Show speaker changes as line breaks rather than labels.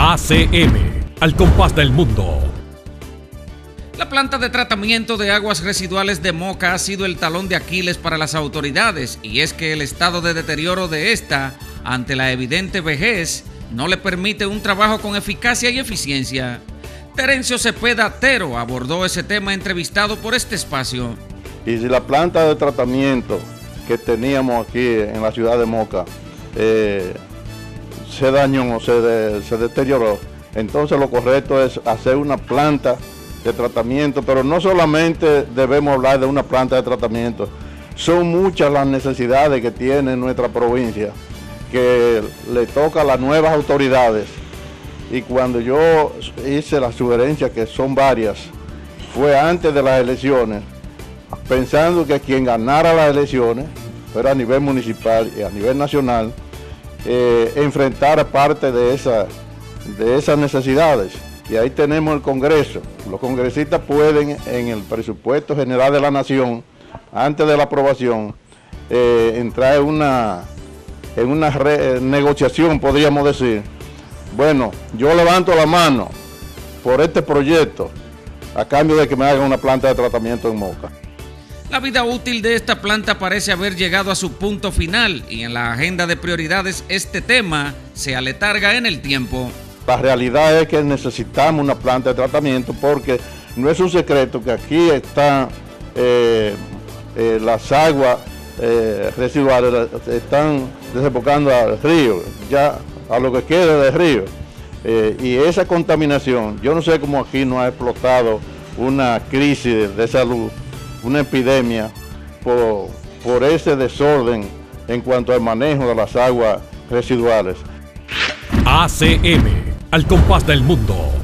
ACM, al compás del mundo.
La planta de tratamiento de aguas residuales de Moca ha sido el talón de Aquiles para las autoridades, y es que el estado de deterioro de esta, ante la evidente vejez, no le permite un trabajo con eficacia y eficiencia. Terencio Cepeda Tero abordó ese tema entrevistado por este espacio.
Y si la planta de tratamiento que teníamos aquí en la ciudad de Moca se dañó o se deterioró, entonces lo correcto es hacer una planta de tratamiento, pero no solamente debemos hablar de una planta de tratamiento, son muchas las necesidades que tiene nuestra provincia, que le toca a las nuevas autoridades. Y cuando yo hice la sugerencia, que son varias, fue antes de las elecciones, pensando que quien ganara las elecciones, fuera a nivel municipal y a nivel nacional, enfrentar parte de esas necesidades. Y ahí tenemos el Congreso. Los congresistas pueden, en el presupuesto general de la Nación, antes de la aprobación, entrar en una negociación, podríamos decir. Bueno, yo levanto la mano por este proyecto a cambio de que me hagan una planta de tratamiento en Moca.
La vida útil de esta planta parece haber llegado a su punto final, y en la agenda de prioridades este tema se aletarga en el tiempo.
La realidad es que necesitamos una planta de tratamiento, porque no es un secreto que aquí están las aguas residuales, están desembocando al río, ya a lo que queda del río. Y esa contaminación, yo no sé cómo aquí no ha explotado una crisis de salud, una epidemia por ese desorden en cuanto al manejo de las aguas residuales.
ACM, al compás del mundo.